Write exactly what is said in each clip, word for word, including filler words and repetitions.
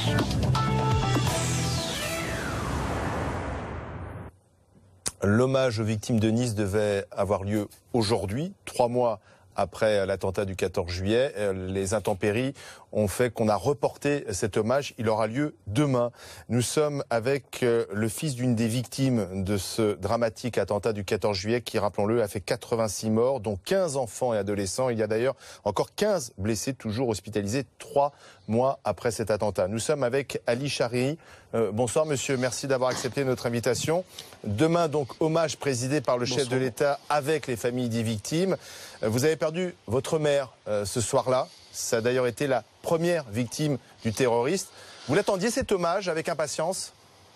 L'hommage aux victimes de Nice devait avoir lieu aujourd'hui, trois mois après l'attentat du quatorze juillet. Les intempéries ont fait qu'on a reporté cet hommage. Il aura lieu demain. Nous sommes avec le fils d'une des victimes de ce dramatique attentat du quatorze juillet qui, rappelons-le, a fait quatre-vingt-six morts, dont quinze enfants et adolescents. Il y a d'ailleurs encore quinze blessés, toujours hospitalisés trois mois après cet attentat. Nous sommes avec Ali Chariri. Euh, bonsoir monsieur, merci d'avoir accepté notre invitation. Demain donc, hommage présidé par le chef bonsoir. de l'État avec les familles des victimes. Vous avez perdu votre mère euh, ce soir-là. Ça a d'ailleurs été la première victime du terroriste. Vous l'attendiez cet hommage avec impatience?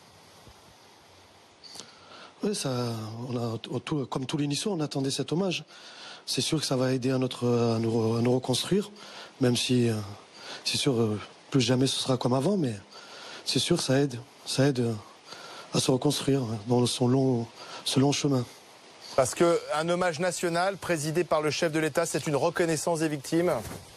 Oui, ça, on a, tout, comme tous les Niçois, on attendait cet hommage. C'est sûr que ça va aider à, notre, à, nous, à nous reconstruire, même si euh, c'est sûr, euh, plus jamais ce sera comme avant, mais c'est sûr, ça aide, ça aide euh, à se reconstruire dans son long, ce long chemin. Parce qu'un hommage national présidé par le chef de l'État, c'est une reconnaissance des victimes?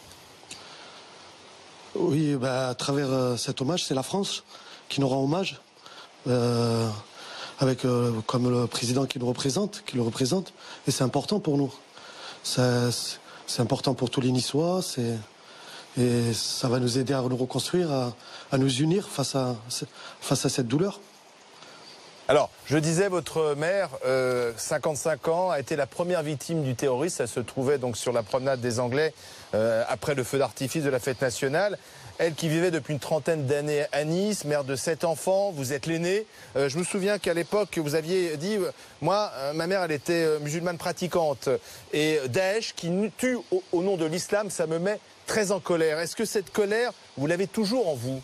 Oui, bah, à travers euh, cet hommage, c'est la France qui nous rend hommage, euh, avec euh, comme le président qui nous représente, qui le représente, et c'est important pour nous. C'est important pour tous les Niçois, et ça va nous aider à nous reconstruire, à, à nous unir face à, face à cette douleur. Alors, je disais, votre mère, euh, cinquante-cinq ans, a été la première victime du terroriste. Elle se trouvait donc sur la promenade des Anglais euh, après le feu d'artifice de la fête nationale. Elle qui vivait depuis une trentaine d'années à Nice, mère de sept enfants, vous êtes l'aînée. Euh, je me souviens qu'à l'époque, vous aviez dit, euh, moi, euh, ma mère, elle était euh, musulmane pratiquante. Et Daesh, qui nous tue au, au nom de l'islam, ça me met très en colère. Est-ce que cette colère, vous l'avez toujours en vous ?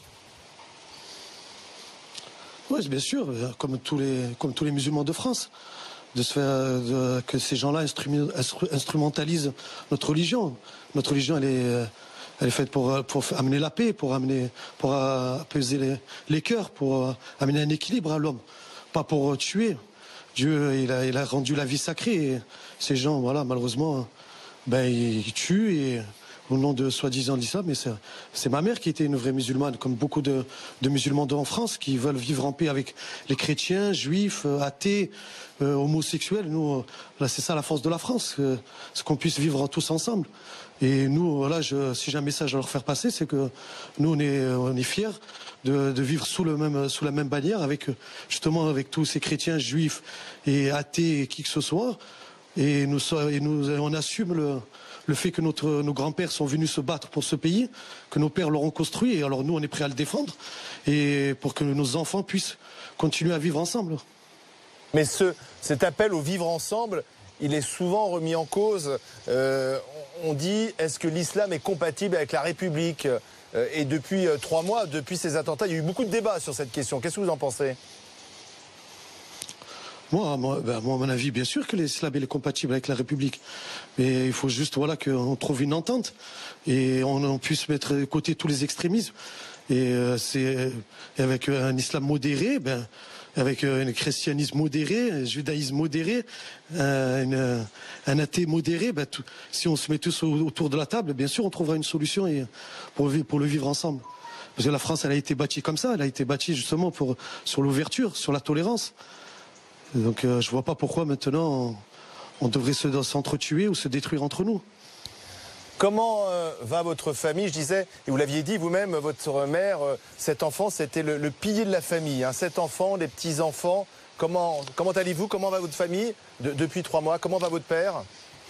Oui, bien sûr, comme tous les, comme tous les musulmans de France, de se faire, de, que ces gens-là instrumentalisent notre religion. Notre religion, elle est, elle est faite pour, pour amener la paix, pour amener, pour apaiser les, les cœurs, pour amener un équilibre à l'homme, pas pour tuer. Dieu, il a, il a rendu la vie sacrée. Et ces gens, voilà, malheureusement, ben, ils tuent et au nom de soi-disant l'islam, mais c'est ma mère qui était une vraie musulmane, comme beaucoup de, de musulmans en France qui veulent vivre en paix avec les chrétiens, juifs, athées, euh, homosexuels. Nous, là, c'est ça la force de la France, euh, c'est qu'on puisse vivre tous ensemble. Et nous, voilà, je, si j'ai un message à leur faire passer, c'est que nous, on est, on est fiers de, de vivre sous, le même, sous la même bannière, avec justement avec tous ces chrétiens, juifs et athées, et qui que ce soit. Et nous, et nous on assume le le fait que notre, nos grands-pères sont venus se battre pour ce pays, que nos pères l'auront construit, et alors nous on est prêts à le défendre, et pour que nos enfants puissent continuer à vivre ensemble. Mais ce, cet appel au vivre ensemble, il est souvent remis en cause. Euh, on dit, est-ce que l'islam est compatible avec la République? euh, Et depuis euh, trois mois, depuis ces attentats, il y a eu beaucoup de débats sur cette question. Qu'est-ce que vous en pensez? Moi, moi, ben, moi, à mon avis, bien sûr que l'islam est compatible avec la République. Mais il faut juste voilà, qu'on trouve une entente et on, on puisse mettre de côté tous les extrémismes. Et euh, c'est avec un islam modéré, ben, avec un christianisme modéré, un judaïsme modéré, un, une, un athée modéré, ben, tout, si on se met tous autour de la table, bien sûr, on trouvera une solution et, pour, pour le vivre ensemble. Parce que la France, elle a été bâtie comme ça, elle a été bâtie justement pour, sur l'ouverture, sur la tolérance. Donc euh, je vois pas pourquoi maintenant on, on devrait s'entretuer ou se détruire entre nous. Comment euh, va votre famille? Je disais, et vous l'aviez dit vous-même, votre mère, euh, cet enfant, c'était le, le pilier de la famille. Hein, cet enfant, les petits-enfants. Comment, comment allez-vous? Comment va votre famille de, depuis trois mois? Comment va votre père?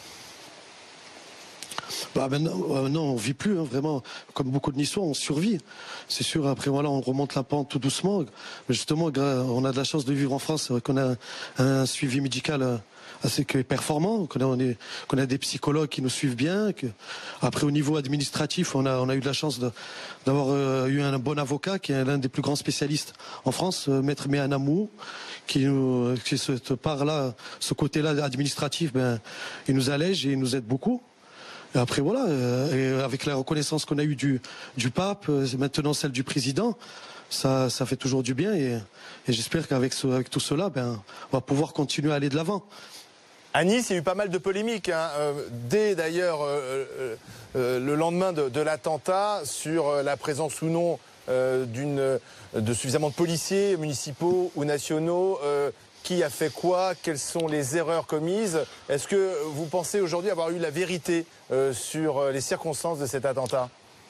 Bah maintenant, euh, non, on vit plus, hein, vraiment. Comme beaucoup de Niçois, on survit. C'est sûr, après, voilà, on remonte la pente tout doucement. Mais justement, on a de la chance de vivre en France, qu'on a un suivi médical assez performant, qu'on a, on est, qu'on a des psychologues qui nous suivent bien. Que... Après, au niveau administratif, on a, on a eu de la chance d'avoir euh, eu un bon avocat, qui est l'un des plus grands spécialistes en France, euh, Maître Méanamou, qui nous, qui cette part-là, ce côté-là administratif, ben, il nous allège et il nous aide beaucoup. Et après voilà, euh, et avec la reconnaissance qu'on a eue du, du pape, euh, maintenant celle du président, ça, ça fait toujours du bien et, et j'espère qu'avec ce, avec tout cela, ben, on va pouvoir continuer à aller de l'avant. À Nice, il y a eu pas mal de polémiques, hein, euh, dès d'ailleurs euh, euh, euh, le lendemain de, de l'attentat sur euh, la présence ou non euh, d'une, de suffisamment de policiers municipaux ou nationaux euh, qui a fait quoi? Quelles sont les erreurs commises? Est-ce que vous pensez aujourd'hui avoir eu la vérité euh, sur les circonstances de cet attentat?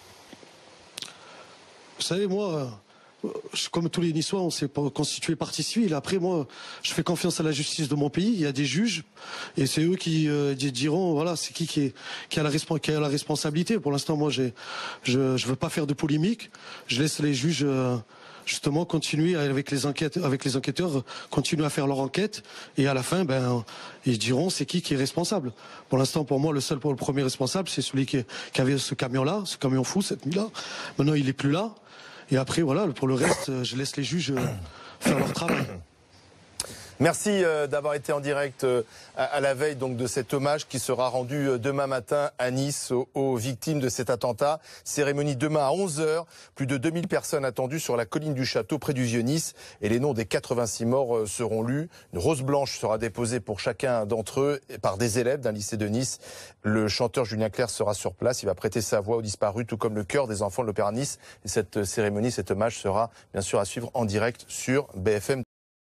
Vous savez, moi, comme tous les Niçois, on s'est constitué partie civile. Après, moi, je fais confiance à la justice de mon pays. Il y a des juges et c'est eux qui euh, diront, voilà, c'est qui qui, est, qui, a la qui a la responsabilité. Pour l'instant, moi, j'ai, je ne veux pas faire de polémique. Je laisse les juges... Euh, justement continuer avec les enquêtes, avec les enquêteurs, continuer à faire leur enquête et à la fin, ben, ils diront c'est qui qui est responsable. Pour l'instant, pour moi, le seul, pour le premier responsable, c'est celui qui, qui avait ce camion-là, ce camion fou cette nuit-là. Maintenant, il est plus là. Et après, voilà, pour le reste, je laisse les juges faire leur travail. Merci euh, d'avoir été en direct euh, à, à la veille donc de cet hommage qui sera rendu euh, demain matin à Nice aux, aux victimes de cet attentat. Cérémonie demain à onze heures. Plus de deux mille personnes attendues sur la colline du Château près du Vieux-Nice. Et les noms des quatre-vingt-six morts euh, seront lus. Une rose blanche sera déposée pour chacun d'entre eux par des élèves d'un lycée de Nice. Le chanteur Julien Clerc sera sur place. Il va prêter sa voix aux disparus, tout comme le chœur des enfants de l'Opéra Nice. Et cette cérémonie, cet hommage sera bien sûr à suivre en direct sur B F M.